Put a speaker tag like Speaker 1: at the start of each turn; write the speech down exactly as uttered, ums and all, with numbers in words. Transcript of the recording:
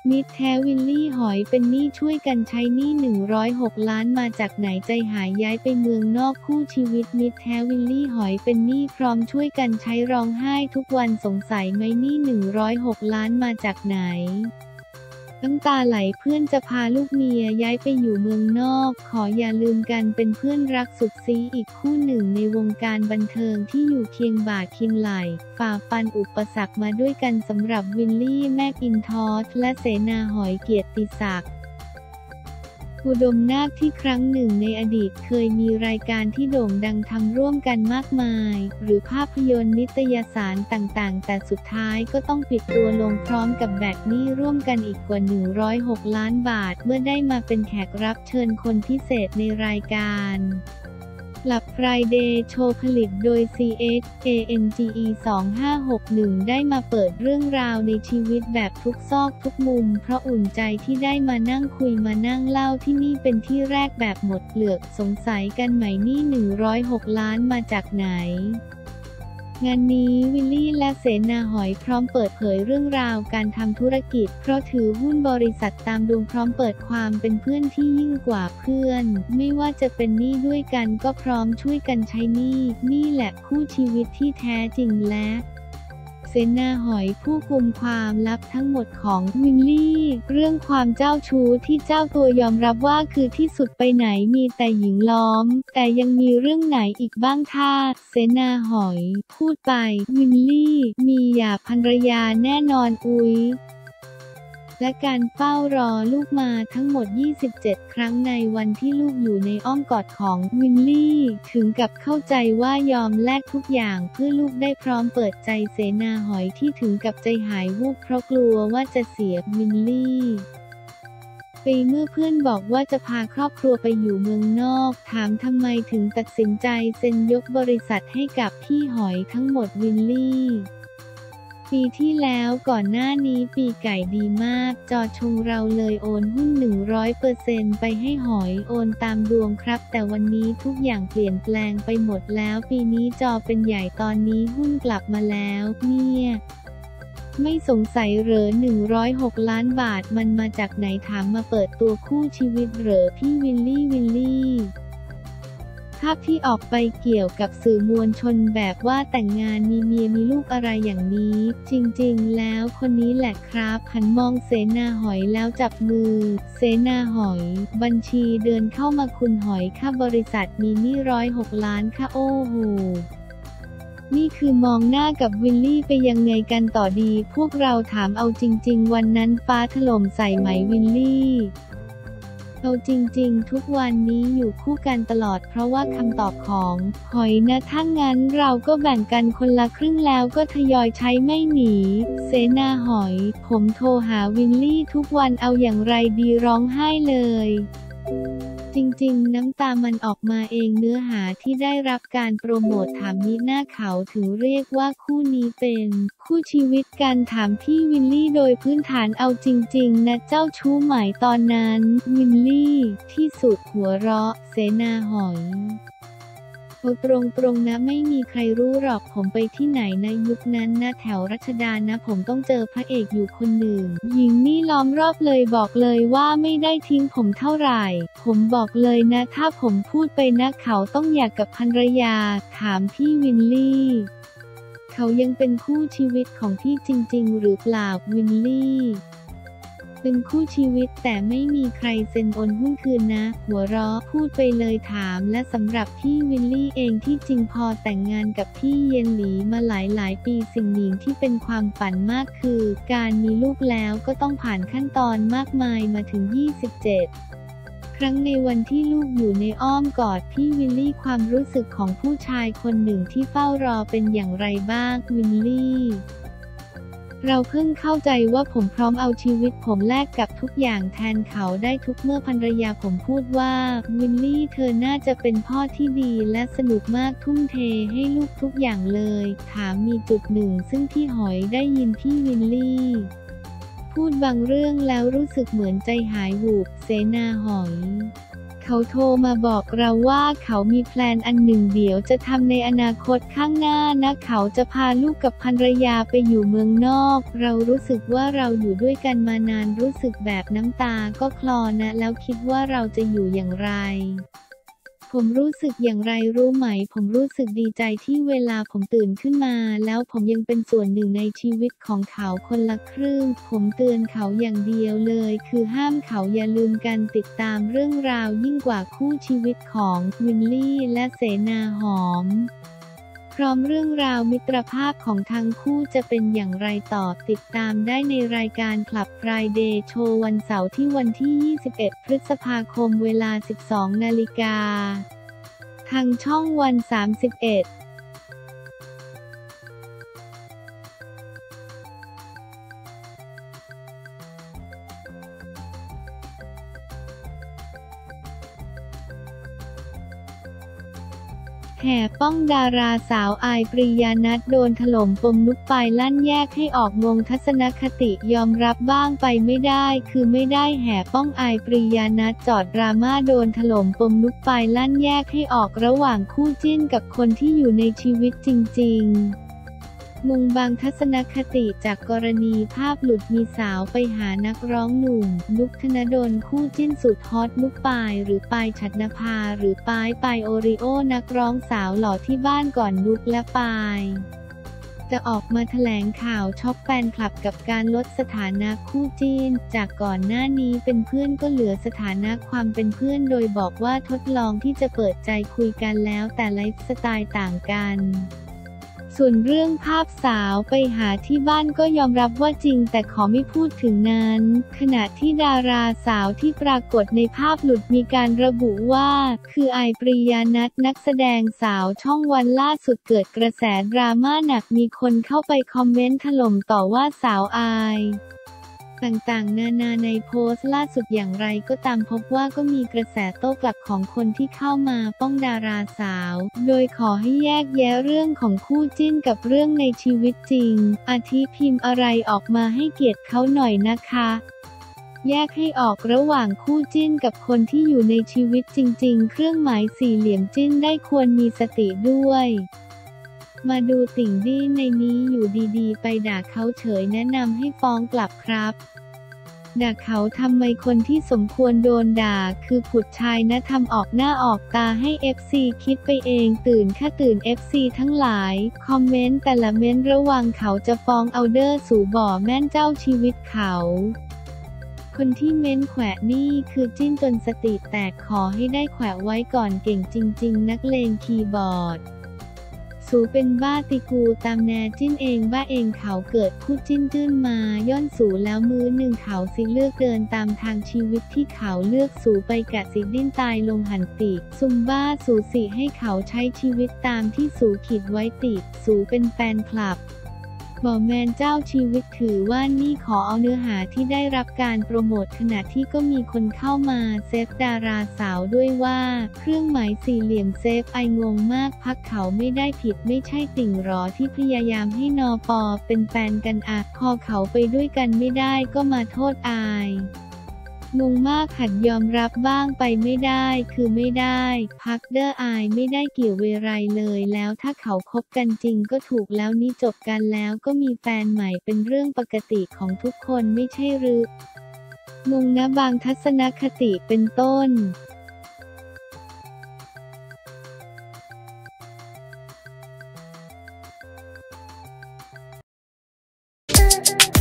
Speaker 1: มิตรแท้วิลลี่หอยเป็นหนี้ช่วยกันใช้หนี้หนึ่งร้อยหกล้านมาจากไหนใจหายย้ายไปเมืองนอกคู่ชีวิตมิตรแท้วิลลี่หอยเป็นหนี้พร้อมช่วยกันใช้ร้องไห้ทุกวันสงสัยไหมหนี้หนึ่งร้อยหกล้านมาจากไหนน้ำตาไหลเพื่อนจะพาลูกเมียย้ายไปอยู่เมืองนอกขออย่าลืมกันเป็นเพื่อนรักสุดซี้อีกคู่หนึ่งในวงการบันเทิงที่อยู่เคียงบ่าเคียงไหล่ฝ่าฟันอุปสรรคมาด้วยกันสำหรับวิลลี่แมคอินทอชและเสนาหอยเกียรติศักดิ์อุดมนาคที่ครั้งหนึ่งในอดีตเคยมีรายการที่โด่งดังทำร่วมกันมากมายหรือภาพยนตร์นิตยสารต่างๆแต่สุดท้ายก็ต้องปิดตัวลงพร้อมกับแบกหนี้ร่วมกันอีกกว่าหนึ่งร้อยหกล้านบาทเมื่อได้มาเป็นแขกรับเชิญคนพิเศษในรายการหลับ Friday โชว์ผลิตโดย ซี เอช เอ เอ็น จี อี สองห้าหกหนึ่ง ได้มาเปิดเรื่องราวในชีวิตแบบทุกซอกทุกมุมเพราะอุ่นใจที่ได้มานั่งคุยมานั่งเล่าที่นี่เป็นที่แรกแบบหมดเปลือกสงสัยกันไหมนี่หนึ่งร้อยหกล้านมาจากไหนงานนี้วิลลี่และเสนาหอยพร้อมเปิดเผยเรื่องราวการทำธุรกิจเพราะถือหุ้นบริษัทตามดวงพร้อมเปิดความเป็นเพื่อนที่ยิ่งกว่าเพื่อนไม่ว่าจะเป็นหนี้ด้วยกันก็พร้อมช่วยกันใช้หนี้นี่แหละคู่ชีวิตที่แท้จริงและเสนาหอยผู้กุมความลับทั้งหมดของวิลลี่เรื่องความเจ้าชู้ที่เจ้าตัวยอมรับว่าคือที่สุดไปไหนมีแต่หญิงล้อมแต่ยังมีเรื่องไหนอีกบ้างท่าเสนาหอยพูดไปวิลลี่มีหย่าภรรยาแน่นอนอุ๊ยและการเฝ้ารอลูกมาทั้งหมดยี่สิบเจ็ดครั้งในวันที่ลูกอยู่ในอ้อมกอดของวิลลี่ถึงกับเข้าใจว่ายอมแลกทุกอย่างเพื่อลูกได้พร้อมเปิดใจเสนาหอยที่ถึงกับใจหายวูบเพราะกลัวว่าจะเสียวิลลี่ปีเมื่อเพื่อนบอกว่าจะพาครอบครัวไปอยู่เมืองนอกถามทำไมถึงตัดสินใจเซ็นยกบริษัทให้กับพี่หอยทั้งหมดวิลลี่ปีที่แล้วก่อนหน้านี้ปีไก่ดีมากจอชงเราเลยโอนหุ้น หนึ่งร้อยเปอร์เซ็นต์ ไปให้หอยโอนตามดวงครับแต่วันนี้ทุกอย่างเปลี่ยนแปลงไปหมดแล้วปีนี้จอเป็นใหญ่ตอนนี้หุ้นกลับมาแล้วเนี่ยไม่สงสัยเหรอหนึ่งร้อยหกล้านบาทมันมาจากไหนถามมาเปิดตัวคู่ชีวิตเหรอพี่วิลลี่วิลลี่ภาพที่ออกไปเกี่ยวกับสื่อมวลชนแบบว่าแต่งงานมีเมียมีลูกอะไรอย่างนี้จริงๆแล้วคนนี้แหละครับหันมองเสนาหอยแล้วจับมือเสนาหอยบัญชีเดินเข้ามาคุณหอยค่าบริษัทมีหนี้ร้อยหกล้านค่ะโอ้โหนี่คือมองหน้ากับวิลลี่ไปยังไงกันต่อดีพวกเราถามเอาจริงๆวันนั้นฟ้าถล่มใส่ไหมวิลลี่เอาจริงๆทุกวันนี้อยู่คู่กันตลอดเพราะว่าคำตอบของหอยนะถ้างั้นเราก็แบ่งกันคนละครึ่งแล้วก็ทยอยใช้ไม่หนีเสนาหอยผมโทรหาวิลลี่ทุกวันเอาอย่างไรดีร้องไห้เลยจริงๆน้ำตามันออกมาเองเนื้อหาที่ได้รับการโปรโมทถามนิหน้าเขาถึงเรียกว่าคู่นี้เป็นคู่ชีวิตกันถามพี่วิลลี่โดยพื้นฐานเอาจริงๆนะเจ้าชู้ไหมตอนนั้นวิลลี่ที่สุดหัวเราะเสนาหอยโอ้ตรงๆนะไม่มีใครรู้หรอกผมไปที่ไหนในยุคนั้นนะแถวรัชดานะผมต้องเจอพระเอกอยู่คนหนึ่งหญิงนี่ล้อมรอบเลยบอกเลยว่าไม่ได้ทิ้งผมเท่าไหร่ผมบอกเลยนะถ้าผมพูดไปนะเขาต้องอยากกับภรรยาถามพี่วิลลี่เขายังเป็นคู่ชีวิตของพี่จริงๆหรือเปล่าวิลลี่เป็นคู่ชีวิตแต่ไม่มีใครเซ็นโอนหุ้นคืนนะหัวเราะพูดไปเลยถามและสำหรับพี่วิลลี่เองที่จริงพอแต่งงานกับพี่เย็นหลีมาหลายหลายปีสิ่งหนึ่งที่เป็นความฝันมากคือการมีลูกแล้วก็ต้องผ่านขั้นตอนมากมายมาถึงยี่สิบเจ็ดครั้งในวันที่ลูกอยู่ในอ้อมกอดพี่วิลลี่ความรู้สึกของผู้ชายคนหนึ่งที่เฝ้ารอเป็นอย่างไรบ้างวิลลี่เราเพิ่งเข้าใจว่าผมพร้อมเอาชีวิตผมแลกกับทุกอย่างแทนเขาได้ทุกเมื่อภรรยาผมพูดว่าวิลลี่เธอน่าจะเป็นพ่อที่ดีและสนุกมากทุ่มเทให้ลูกทุกอย่างเลยถามมีจุดหนึ่งซึ่งพี่หอยได้ยินพี่วิลลี่พูดบางเรื่องแล้วรู้สึกเหมือนใจหายวูบเสนาหอยเขาโทรมาบอกเราว่าเขามีแพลนอันหนึ่งเดี๋ยวจะทำในอนาคตข้างหน้านะเขาจะพาลูกกับภรรยาไปอยู่เมืองนอกเรารู้สึกว่าเราอยู่ด้วยกันมานานรู้สึกแบบน้ำตาก็คลอนะแล้วคิดว่าเราจะอยู่อย่างไรผมรู้สึกอย่างไรรู้ไหมผมรู้สึกดีใจที่เวลาผมตื่นขึ้นมาแล้วผมยังเป็นส่วนหนึ่งในชีวิตของเขาคนละครึ่งผมเตือนเขาอย่างเดียวเลยคือห้ามเขาอย่าลืมกันติดตามเรื่องราวยิ่งกว่าคู่ชีวิตของวินลี่และเสนาหอมพร้อมเรื่องราวมิตรภาพของทั้งคู่จะเป็นอย่างไรต่อติดตามได้ในรายการ Club Friday Show วันเสาร์ที่วันที่ ยี่สิบเอ็ด พฤษภาคมเวลา สิบสอง นาฬิกาทางช่องวัน สามสิบเอ็ดแห่ป้องดาราสาวอายปรียานัทโดนถล่มปมนุกปายลั่นแยกให้ออกงงทัศนคติยอมรับบ้างไปไม่ได้คือไม่ได้แห่ป้องอายปรียานัทจอดดราม่าโดนถล่มปมนุกปายลั่นแยกให้ออกระหว่างคู่จิ้นกับคนที่อยู่ในชีวิตจริงๆมุงบางทัศนคติจากกรณีภาพหลุดมีสาวไปหานักร้องหนุ่มนุกธนดลคู่จิ้นสุดฮอตนุกปายหรือปายฉัตรนภาหรือปายปายโอริโอนักร้องสาวหล่อที่บ้านก่อนนุกและปายจะออกมาแถลงข่าวช็อกแฟนคลับกับการลดสถานะคู่จิ้นจากก่อนหน้านี้เป็นเพื่อนก็เหลือสถานะความเป็นเพื่อนโดยบอกว่าทดลองที่จะเปิดใจคุยกันแล้วแต่ไลฟ์สไตล์ต่างกันส่วนเรื่องภาพสาวไปหาที่บ้านก็ยอมรับว่าจริงแต่ขอไม่พูดถึงนั้นขณะที่ดาราสาวที่ปรากฏในภาพหลุดมีการระบุว่าคืออายปรียานัทนักแสดงสาวช่องวันล่าสุดเกิดกระแสดราม่าหนักมีคนเข้าไปคอมเมนต์ถล่มต่อว่าสาวอายต่างๆนานาในโพสต์ล่าสุดอย่างไรก็ตามพบว่าก็มีกระแสโต้กลับของคนที่เข้ามาป้องดาราสาวโดยขอให้แยกแยะเรื่องของคู่จิ้นกับเรื่องในชีวิตจริงอาทิพิมพ์อะไรออกมาให้เกียรติเขาหน่อยนะคะแยกให้ออกระหว่างคู่จิ้นกับคนที่อยู่ในชีวิตจริงๆเครื่องหมายสี่เหลี่ยมจิ้นได้ควรมีสติด้วยมาดูติ่งดี้ในนี้อยู่ดีๆไปด่าเขาเฉยแนะนำให้ฟ้องกลับครับด่าเขาทำไมคนที่สมควรโดนด่าคือผุดชายนะทำออกหน้าออกตาให้ เอฟ ซี คิดไปเองตื่นค่ะตื่น เอฟ ซี ทั้งหลายคอมเมนต์แต่ละเม้นระวังเขาจะฟ้องเอาเด้อสู่บ่อแม่นเจ้าชีวิตเขาคนที่เม้นแขวะนี่คือจิ้นจนสติแตกขอให้ได้แขวะไว้ก่อนเก่งจริงๆนักเลงคีย์บอร์ดสูเป็นบ้าติกูตามแนจิ้นเองบ้าเองเขาเกิดพูดจิ้นจื้นมาย่อนสูแล้วมือหนึ่งเขาสิเลือกเดินตามทางชีวิตที่เขาเลือกสูไปกะสิดิ้นตายลงหันติซุมบ้าสูสิให้เขาใช้ชีวิตตามที่สูขีดไว้ติสูเป็นแฟนคลับบอแมนเจ้าชีวิตถือว่านี่ขอเอาเนื้อหาที่ได้รับการโปรโมทขณะที่ก็มีคนเข้ามาเซฟดาราสาวด้วยว่าเครื่องหมายสี่เหลี่ยมเซฟไองงมากพักเขาไม่ได้ผิดไม่ใช่ติ่งหรอที่พยายามให้นปเป็นแฟนกันอะพอเขาไปด้วยกันไม่ได้ก็มาโทษอายงงมากหัดยอมรับบ้างไปไม่ได้คือไม่ได้พักเดอร์อายไม่ได้เกี่ยวเวไรเลยแล้วถ้าเขาคบกันจริงก็ถูกแล้วนี่จบกันแล้วก็มีแฟนใหม่เป็นเรื่องปกติของทุกคนไม่ใช่หรืองงนะบางทัศนคติเป็นต้น